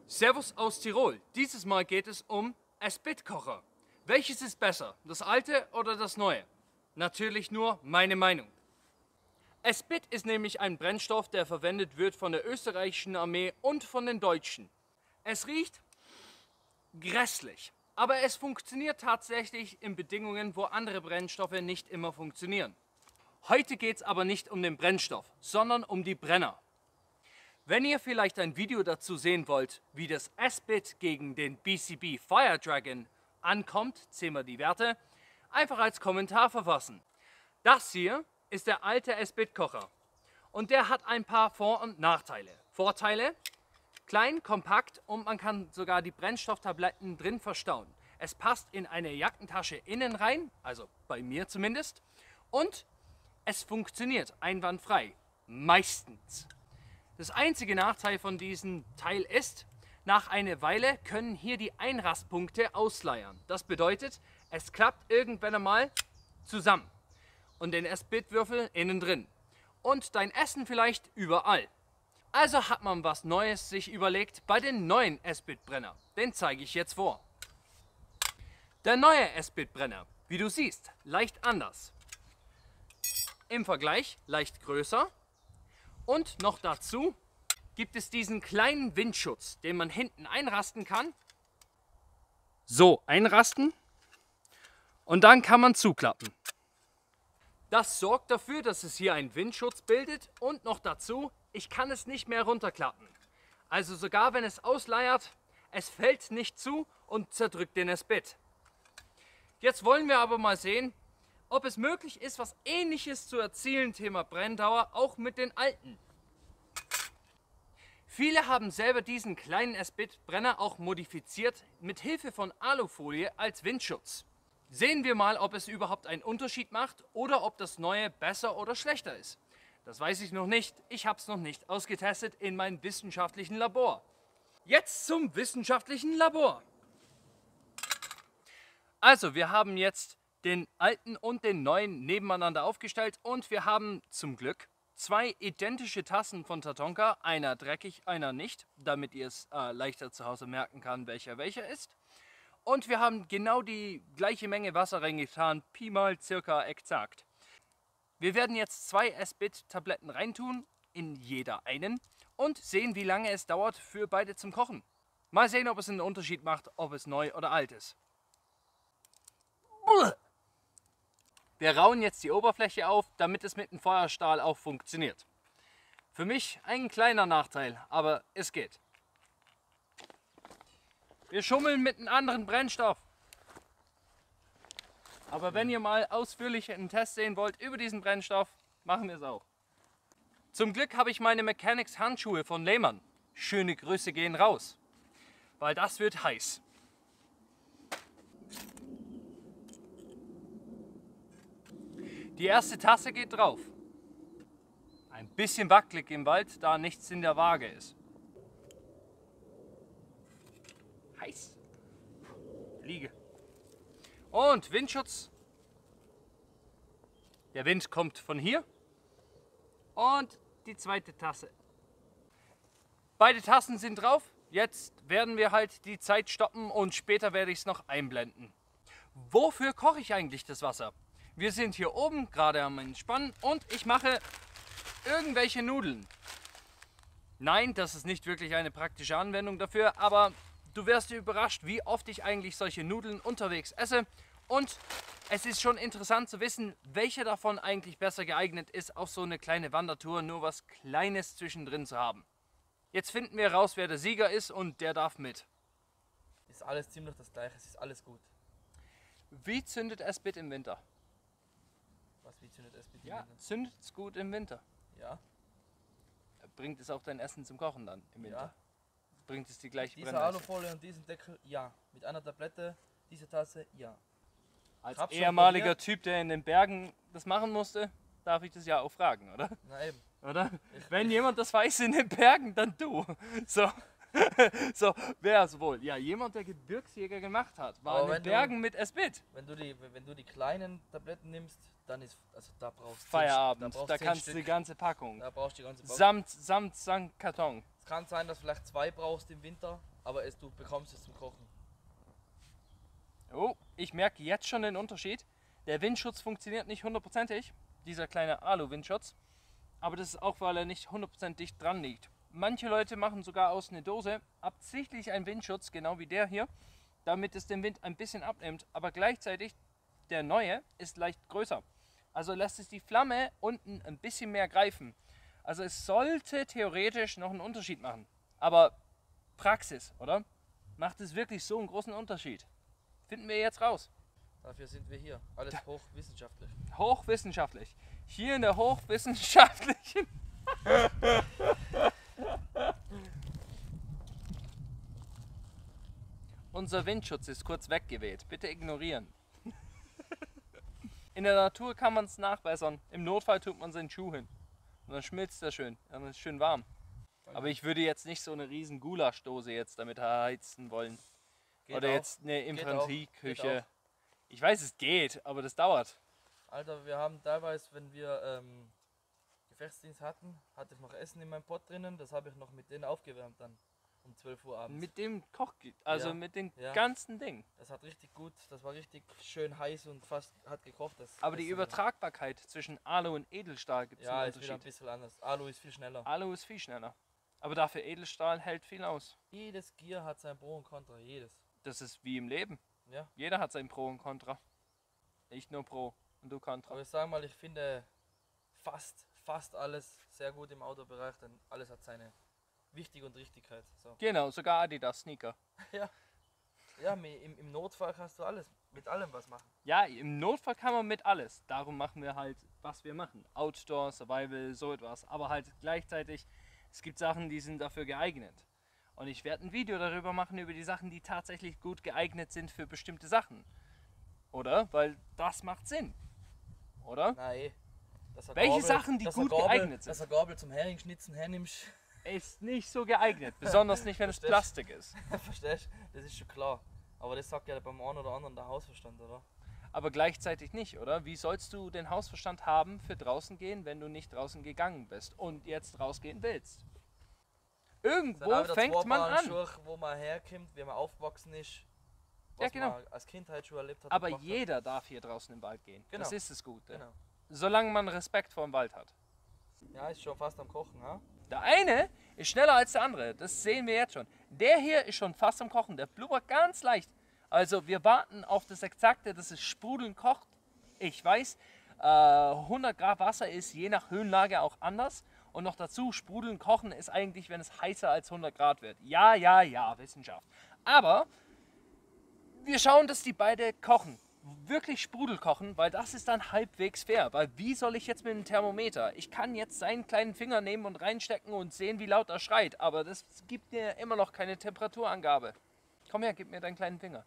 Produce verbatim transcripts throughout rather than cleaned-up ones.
Servus aus Tirol. Dieses Mal geht es um Esbit-Kocher. Welches ist besser, das alte oder das neue? Natürlich nur meine Meinung. Esbit ist nämlich ein Brennstoff, der verwendet wird von der österreichischen Armee und von den Deutschen. Es riecht grässlich, aber es funktioniert tatsächlich in Bedingungen, wo andere Brennstoffe nicht immer funktionieren. Heute geht es aber nicht um den Brennstoff, sondern um die Brenner. Wenn ihr vielleicht ein Video dazu sehen wollt, wie das Esbit gegen den B C B Fire Dragon ankommt, sehen wir die Werte, einfach als Kommentar verfassen. Das hier ist der alte Esbit-Kocher und der hat ein paar Vor- und Nachteile. Vorteile: klein, kompakt und man kann sogar die Brennstofftabletten drin verstauen. Es passt in eine Jackentasche innen rein, also bei mir zumindest, und es funktioniert einwandfrei, meistens. Das einzige Nachteil von diesem Teil ist, nach einer Weile können hier die Einrastpunkte ausleiern. Das bedeutet, es klappt irgendwann einmal zusammen und den Esbit-Würfel innen drin und dein Essen vielleicht überall. Also hat man was Neues sich überlegt bei den neuen Esbit-Brenner. Den zeige ich jetzt vor. Der neue Esbit-Brenner, wie du siehst, leicht anders. Im Vergleich leicht größer. Und noch dazu gibt es diesen kleinen Windschutz, den man hinten einrasten kann. So, einrasten und dann kann man zuklappen. Das sorgt dafür, dass es hier einen Windschutz bildet und noch dazu, ich kann es nicht mehr runterklappen. Also sogar wenn es ausleiert, es fällt nicht zu und zerdrückt den Esbit. Jetzt wollen wir aber mal sehen, ob es möglich ist, was Ähnliches zu erzielen, Thema Brenndauer, auch mit den alten. Viele haben selber diesen kleinen Esbit-Brenner auch modifiziert mit Hilfe von Alufolie als Windschutz. Sehen wir mal, ob es überhaupt einen Unterschied macht oder ob das neue besser oder schlechter ist. Das weiß ich noch nicht. Ich habe es noch nicht ausgetestet in meinem wissenschaftlichen Labor. Jetzt zum wissenschaftlichen Labor. Also, wir haben jetzt den alten und den neuen nebeneinander aufgestellt und wir haben zum Glück zwei identische Tassen von Tatonka, einer dreckig, einer nicht, damit ihr es äh, leichter zu Hause merken kann, welcher welcher ist. Und wir haben genau die gleiche Menge Wasser reingetan, Pi mal circa exakt. Wir werden jetzt zwei Esbit-Tabletten reintun, in jeder einen, und sehen, wie lange es dauert für beide zum Kochen. Mal sehen, ob es einen Unterschied macht, ob es neu oder alt ist. Wir rauen jetzt die Oberfläche auf, damit es mit dem Feuerstahl auch funktioniert. Für mich ein kleiner Nachteil, aber es geht. Wir schummeln mit einem anderen Brennstoff. Aber wenn ihr mal ausführlich einen Test sehen wollt über diesen Brennstoff, machen wir es auch. Zum Glück habe ich meine Mechanics Handschuhe von Lehmann. Schöne Grüße gehen raus, weil das wird heiß. Die erste Tasse geht drauf. Ein bisschen wackelig im Wald, da nichts in der Waage ist. Heiß. Fliege. Und Windschutz. Der Wind kommt von hier. Und die zweite Tasse. Beide Tassen sind drauf. Jetzt werden wir halt die Zeit stoppen und später werde ich es noch einblenden. Wofür koche ich eigentlich das Wasser? Wir sind hier oben gerade am Entspannen und ich mache irgendwelche Nudeln. Nein, das ist nicht wirklich eine praktische Anwendung dafür, aber du wirst überrascht, wie oft ich eigentlich solche Nudeln unterwegs esse. Und es ist schon interessant zu wissen, welche davon eigentlich besser geeignet ist, auf so eine kleine Wandertour nur was Kleines zwischendrin zu haben. Jetzt finden wir raus, wer der Sieger ist und der darf mit. Ist alles ziemlich das gleiche, es ist alles gut. Wie zündet Esbit im Winter? Was, wie zündet Esbit im Ja, Winter? zündet es gut im Winter. Ja. Bringt es auch dein Essen zum Kochen dann im Winter? Ja. Bringt es die gleiche Diese Brennweite? Alufolie und diesen Deckel, ja. Mit einer Tablette, diese Tasse, ja. Als hab's schon ehemaliger probiert. Typ, der in den Bergen das machen musste, darf ich das ja auch fragen, oder? Na eben. Oder? Wenn jemand das weiß in den Bergen, dann du. So, so wer es wohl? Ja, jemand, der Gebirgsjäger gemacht hat, war Aber in den wenn du- Bergen mit Esbit. Wenn du die, wenn du die kleinen Tabletten nimmst, dann ist, also da brauchst du Feierabend, da, brauchst da zehn kannst du Stück. die ganze Packung. Da brauchst du die ganze Packung. Samt, samt, samt Karton. Das kann sein, dass du vielleicht zwei brauchst im Winter, aber es, du bekommst es zum Kochen. Oh, ich merke jetzt schon den Unterschied. Der Windschutz funktioniert nicht hundertprozentig, dieser kleine Alu-Windschutz. Aber das ist auch, weil er nicht hundert Prozent dicht dran liegt. Manche Leute machen sogar aus einer Dose absichtlich einen Windschutz, genau wie der hier, damit es den Wind ein bisschen abnimmt. Aber gleichzeitig, der neue ist leicht größer. Also lässt es die Flamme unten ein bisschen mehr greifen. Also es sollte theoretisch noch einen Unterschied machen. Aber Praxis, oder? Macht es wirklich so einen großen Unterschied? Finden wir jetzt raus. Dafür sind wir hier. Alles hochwissenschaftlich. Hochwissenschaftlich. Hier in der hochwissenschaftlichen... Unser Windschutz ist kurz weggeweht. Bitte ignorieren. In der Natur kann man es nachbessern. Im Notfall tut man seinen Schuh hin. Und dann schmilzt er schön. Dann ist es schön warm. Aber ich würde jetzt nicht so eine riesen Gulaschdose jetzt damit heizen wollen. Geht Oder auch. jetzt eine Geht Infanterieküche. auch. Ich weiß, es geht, aber das dauert. Alter, wir haben teilweise, wenn wir ähm, Gefechtsdienst hatten, hatte ich noch Essen in meinem Pott drinnen. Das habe ich noch mit denen aufgewärmt dann. Um zwölf Uhr abends. Mit dem Koch, also Ja, mit dem ja. ganzen Ding. Das hat richtig gut, das war richtig schön heiß und fast hat gekocht. Das Aber die Essen. Übertragbarkeit zwischen Alu und Edelstahl gibt es Ja, einen ist wieder ein Unterschied. bisschen anders. Alu ist viel schneller. Alu ist viel schneller. Aber dafür Edelstahl hält viel aus. Jedes Gear hat sein Pro und Contra, jedes. Das ist wie im Leben. Ja. Jeder hat sein Pro und Contra. Ich nur Pro und du Contra. Aber ich sage mal, ich finde fast, fast alles sehr gut im Autobereich, denn alles hat seine Wichtig und Richtigkeit. So. Genau, sogar Adidas Sneaker. Ja, ja mi- im, im Notfall kannst du alles, mit allem was machen. Ja, im Notfall kann man mit alles. Darum machen wir halt, was wir machen. Outdoor, Survival, so etwas. Aber halt gleichzeitig, es gibt Sachen, die sind dafür geeignet. Und ich werde ein Video darüber machen, über die Sachen, die tatsächlich gut geeignet sind für bestimmte Sachen. Oder? Weil das macht Sinn. Oder? Nein. Dass er Welche Gabel- Sachen, die dass er gut Gabel- geeignet sind? Dass er Gabel zum Heringsschnitzen hernimmst. Ist nicht so geeignet. Besonders nicht, wenn es Verstehst? Plastik ist. Verstehst du? Das ist schon klar. Aber das sagt ja beim einen oder anderen der Hausverstand, oder? Aber gleichzeitig nicht, oder? Wie sollst du den Hausverstand haben für draußen gehen, wenn du nicht draußen gegangen bist und jetzt rausgehen willst? Sind Irgendwo auch wieder fängt zwei man Paar an. Schuhe, wo man herkommt, wie man aufgewachsen ist. Was Ja, genau. man als Kindheit schon erlebt hat. und Aber gemacht hat. jeder darf hier draußen im Wald gehen. Das Genau. ist das Gute. Genau. Solange man Respekt vor dem Wald hat. Ja, ist schon fast am Kochen, ha? Der eine ist schneller als der andere. Das sehen wir jetzt schon. Der hier ist schon fast am Kochen. Der blubbert ganz leicht. Also wir warten auf das Exakte, dass es sprudelnd kocht. Ich weiß, äh, hundert Grad Wasser ist je nach Höhenlage auch anders. Und noch dazu, sprudeln kochen ist eigentlich, wenn es heißer als hundert Grad wird. Ja, ja, ja, Wissenschaft. Aber wir schauen, dass die beide kochen. Wirklich Sprudel kochen, weil das ist dann halbwegs fair. Weil wie soll ich jetzt mit dem Thermometer? Ich kann jetzt seinen kleinen Finger nehmen und reinstecken und sehen, wie laut er schreit. Aber das gibt mir immer noch keine Temperaturangabe. Komm her, gib mir deinen kleinen Finger.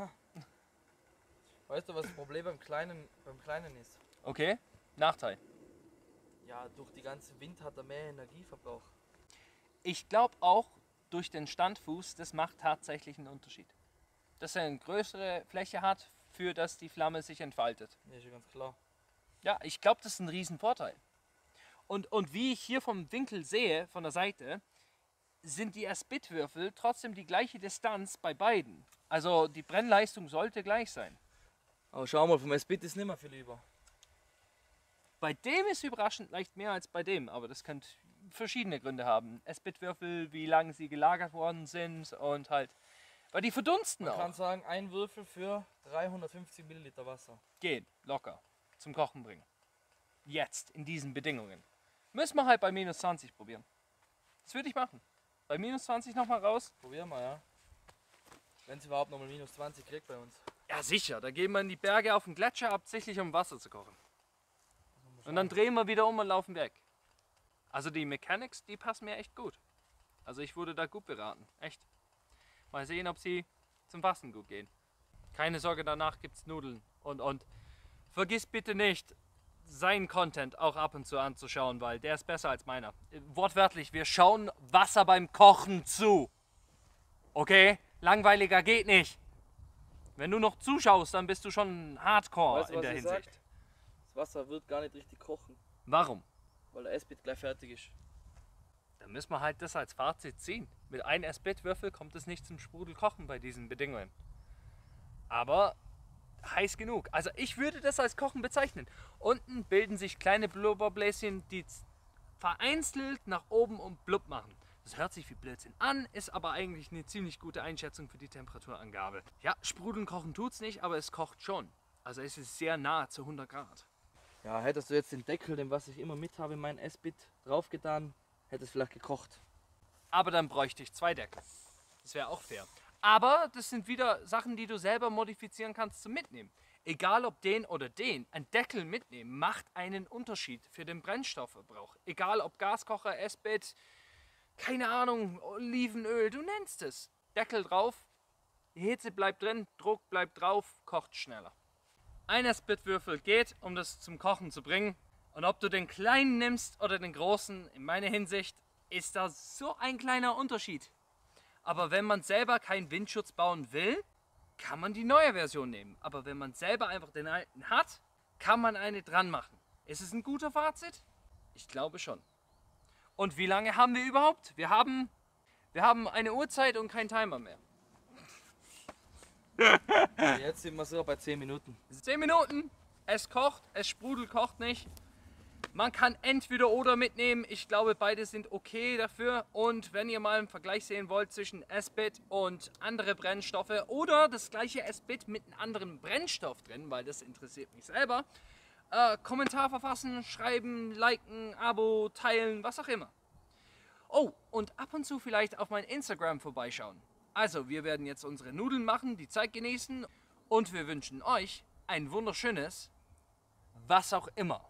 Weißt du, was das Problem beim Kleinen, beim Kleinen ist? Okay, Nachteil. Ja, durch die ganze Wind hat er mehr Energieverbrauch. Ich glaube auch, durch den Standfuß, das macht tatsächlich einen Unterschied. Dass er eine größere Fläche hat, für das die Flamme sich entfaltet. Ja, ist ja ganz klar. Ja, ich glaube, das ist ein Riesenvorteil. Und, und wie ich hier vom Winkel sehe, von der Seite, sind die Asbit-Würfel trotzdem die gleiche Distanz bei beiden. Also die Brennleistung sollte gleich sein. Aber schau mal, vom Asbit ist nicht mehr viel über. Bei dem ist überraschend leicht mehr als bei dem, aber das könnte verschiedene Gründe haben. Asbit-Würfel, wie lange sie gelagert worden sind und halt, weil die verdunsten Man auch. kann sagen, ein Würfel für dreihundertfünfzig Milliliter Wasser. Geht, locker, zum Kochen bringen. Jetzt, in diesen Bedingungen. Müssen wir halt bei minus zwanzig probieren. Das würde ich machen. Bei minus zwanzig nochmal raus. Probieren wir, ja. Wenn es überhaupt nochmal minus zwanzig kriegt bei uns. Ja sicher, da gehen wir in die Berge auf den Gletscher, absichtlich um Wasser zu kochen. Und dann drehen wir wieder um und laufen weg. Also die Mechanics, die passen mir echt gut. Also ich wurde da gut beraten, echt. Mal sehen, ob sie zum Fasten gut gehen. Keine Sorge, danach gibt's Nudeln. Und, und vergiss bitte nicht, seinen Content auch ab und zu anzuschauen, weil der ist besser als meiner. Wortwörtlich, wir schauen Wasser beim Kochen zu. Okay? Langweiliger geht nicht. Wenn du noch zuschaust, dann bist du schon Hardcore Weißt du, in was der ich sag? Hinsicht. Das Wasser wird gar nicht richtig kochen, Warum? weil der Asbit gleich fertig ist. Dann müssen wir halt das als Fazit ziehen. Mit einem Esbit-Würfel kommt es nicht zum Sprudelkochen bei diesen Bedingungen. Aber heiß genug. Also ich würde das als Kochen bezeichnen. Unten bilden sich kleine Blubberbläschen, die vereinzelt nach oben und blub machen. Das hört sich wie Blödsinn an, ist aber eigentlich eine ziemlich gute Einschätzung für die Temperaturangabe. Ja, sprudeln kochen tut's nicht, aber es kocht schon. Also es ist sehr nah zu hundert Grad. Ja, hättest du jetzt den Deckel, den was ich immer mit habe, in mein Esbit draufgetan, hätte es vielleicht gekocht. Aber dann bräuchte ich zwei Deckel. Das wäre auch fair. Aber das sind wieder Sachen, die du selber modifizieren kannst zum Mitnehmen. Egal ob den oder den, ein Deckel mitnehmen macht einen Unterschied für den Brennstoffverbrauch. Egal ob Gaskocher, Esbit, keine Ahnung, Olivenöl, du nennst es. Deckel drauf, die Hitze bleibt drin, Druck bleibt drauf, kocht schneller. Ein Esbit-Würfel geht, um das zum Kochen zu bringen. Und ob du den kleinen nimmst oder den großen, in meiner Hinsicht ist da so ein kleiner Unterschied. Aber wenn man selber keinen Windschutz bauen will, kann man die neue Version nehmen. Aber wenn man selber einfach den alten hat, kann man eine dran machen. Ist es ein guter Fazit? Ich glaube schon. Und wie lange haben wir überhaupt? Wir haben, wir haben eine Uhrzeit und keinen Timer mehr. Jetzt sind wir so bei zehn Minuten. zehn Minuten, es kocht, es sprudelt, kocht nicht. Man kann entweder oder mitnehmen. Ich glaube, beide sind okay dafür. Und wenn ihr mal einen Vergleich sehen wollt zwischen Esbit und andere Brennstoffe oder das gleiche Esbit mit einem anderen Brennstoff drin, weil das interessiert mich selber, äh, Kommentar verfassen, schreiben, liken, Abo, teilen, was auch immer. Oh, und ab und zu vielleicht auf mein Instagram vorbeischauen. Also, wir werden jetzt unsere Nudeln machen, die Zeit genießen und wir wünschen euch ein wunderschönes, was auch immer.